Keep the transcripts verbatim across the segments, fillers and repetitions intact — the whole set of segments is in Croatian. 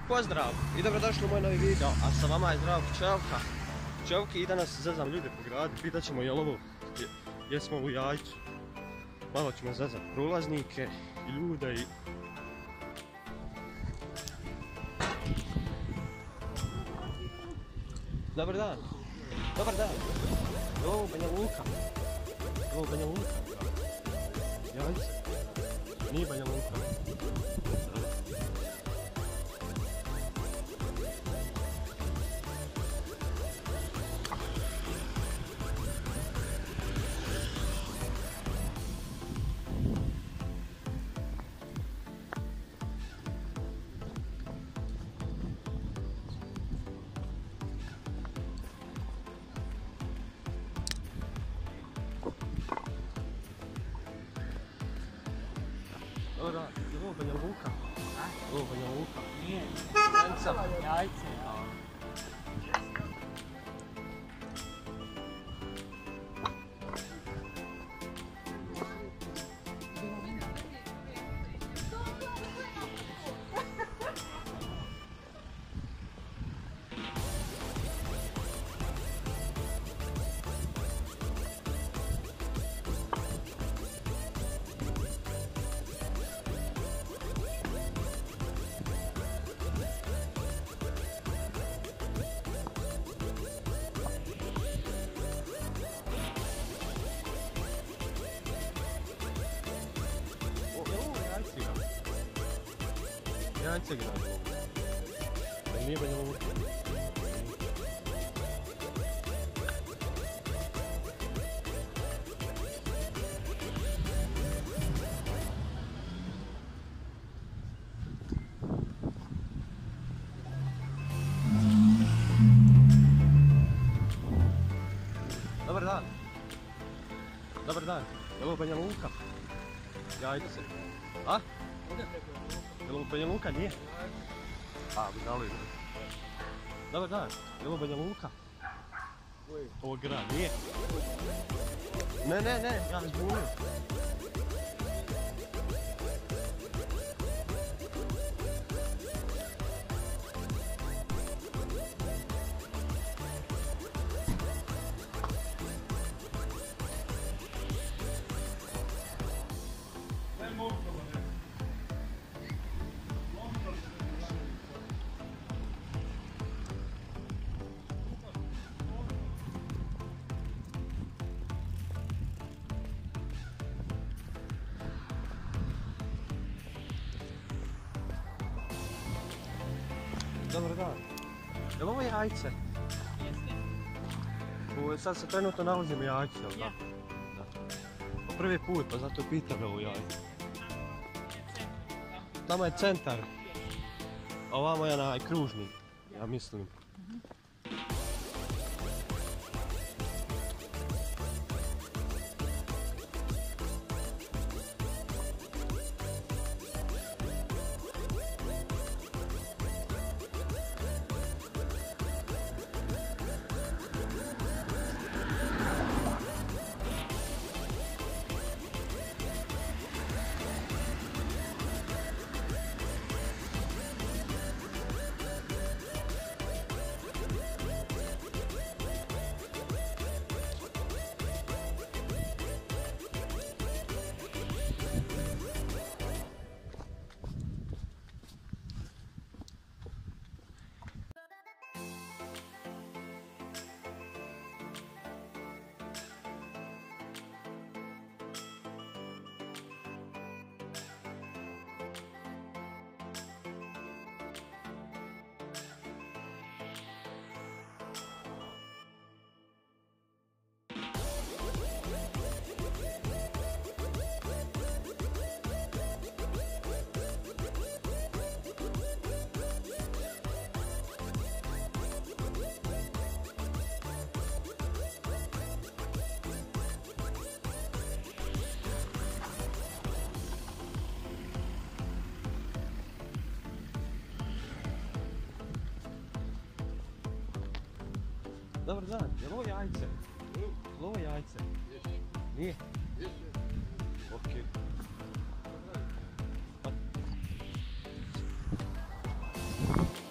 Pozdrav i dobrodošli u moj novi video, a sa vama je Zdravko Čovka. Čovki i danas zezam ljude po gradu, pitat ćemo jel ovo, jesmo u Jajcu. Malo ćemo zezat prolaznike i ljude i... Dobar dan. Dobar dan. Je ovo Banja Luka? Je ovo Banja Luka? Jajce? Nije Banja Luka. Dobar dan, je ovo Banja Luka? Je ovo Banja Luka? Nije. Jajca? Jajce. Jajce grad ovo. Da nije Banja Luka. Dobar dan. Dobar dan. Je ovo Banja Luka? Jajce. A? Je li ovo Banja Luka? Nije? A, budalo je. Dobar dan, je li ovo Banja Luka? Ovo grad, nije? Ne, ne, ne, ja zbunio. Dobar dan. Je li ovo Jajce? Jeste. Sad se trenutno nalazim u Jajcu, jel da? Da. Prvi put, pa zato pitam je ovo Jajce. Tamo je centar. A ovamo je onaj kružni, ja mislim. Dobar dan, je li ovo Jajce? Je li ovo Jajce? Nije. Nije? Okej.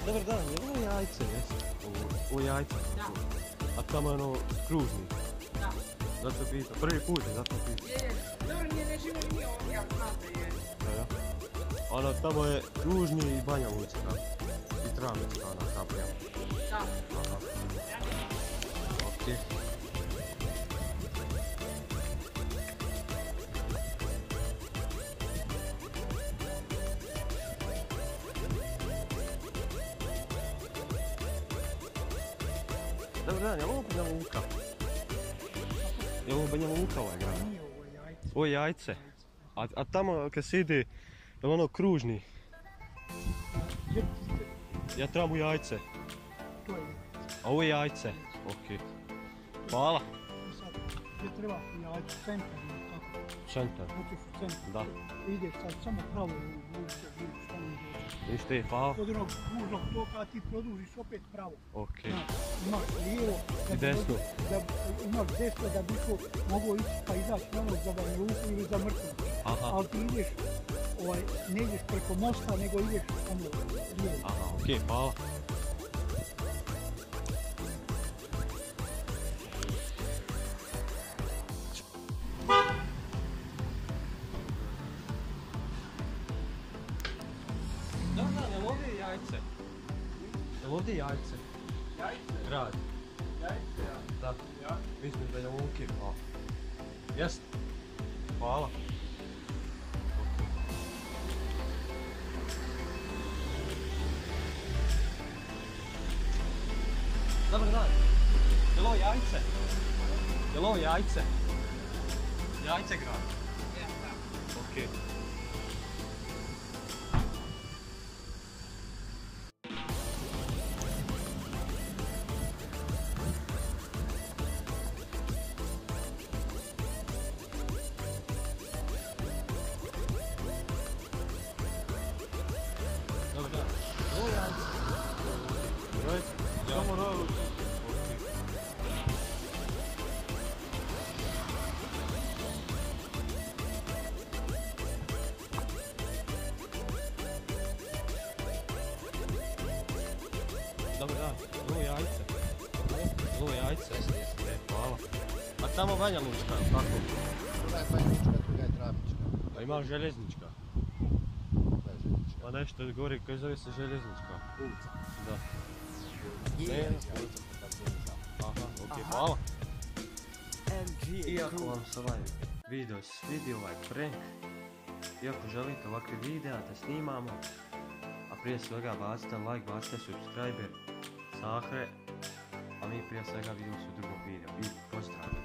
Dobar dan, je ovo jajce, jesi? Ovo, ovo jajce? Da. A tamo je ono kružni? Da. Zato pitam, prvi put je, zato pitam. Je, je. Dobro, nije ne živo nije ovdje, ja znam da je. Ja, ja. Ono, tamo je kružni i Banja Luka. I Travnicka, ona kaplja. Da. Aha. Okej. Dobar dan, je li ovo Banja Luka? Je li ovo Banja Luka ovaj grad? Nije ovo jajce. Ovo je jajce. A, a tamo kad se ide, je li ono kružni? Je, Ja trebam u jajce. to je. A ovo je jajce. Okej. Hvala. I sad, gdje treba u jajcu, centar ili tako. Centar. Hoćeš u centar. Da. Ideš sad samo pravo u ulicu, vidiš tamo gdje. Ništa je, hvala. Kod onog kružnog toka ti produžiš opet pravo. Okej. Znaš, imaš lijevo, da I bi desno. došao- da, imaš desno da bi išao, mogu ići pa izaći na ono za Banja Luku ili za Mrkvu. Aha. Ali ti ideš, ovaj, ne ideš preko mosta, nego ideš ono lijevo. Aha, okej, hvala. Dobar dan, jel ovdje jajce? Jel ovdje jajce? Jajce? Grad. Jajce, ja. Da. Ja? Mislim da je Luki, hvala. Jeste? Hvala. Dobar dan. Jel ovo jajce? Jel ovo jajce? Jajce grad. Okej. Dobar dan. Ovo jajce. Right? Samo rado. Dobar dan, ovo jajce. Ovo jajce. E, hvala. A tamo Banja Lučka, jel tako? Druga je Banjička, druga je Travnička. A ima željeznička. To je željeznička. Pa nešto gori koji zove se željeznička. Ulica. Da. Je, Ne, ja, ne. ulica se tako zove. Aha, okej, hvala. Iako vam se ovaj video svidio, ovaj prank, i ako želite ovakve videa da snimamo, a prije svega bacite like, bacite subscribe, sahre, a mi prije svega vidimo se u drugom videu i pozdrav!